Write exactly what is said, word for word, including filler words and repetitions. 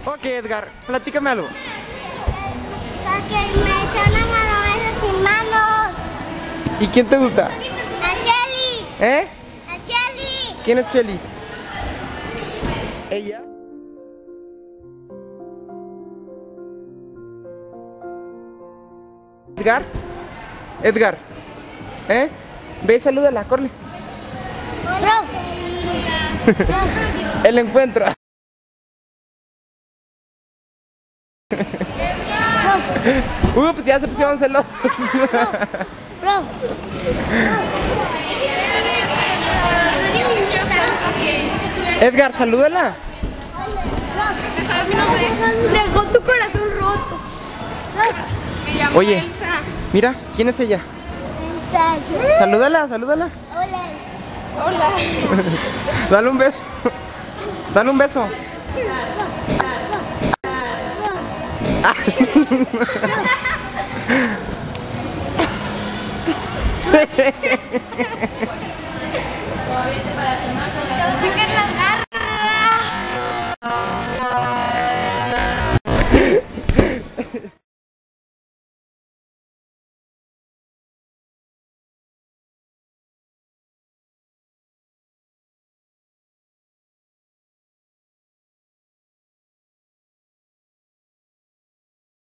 Ok, Edgar, platícame algo. Porque me son amarones sin manos. ¿Y quién te gusta? A Shelly. ¿Eh? A Shelly. ¿Quién es Shelly? ¿Ella? Edgar, Edgar, ¿eh? Ve y salúdala, corre. El encuentro. Ups, ya se pusieron celosos. Bro. Edgar, salúdala. Dejó tu corazón roto. Me llamo Oye, Elsa. mira, ¿quién es ella? Salúdala, salúdala. Hola. Hola. Dale un beso. Dale un beso.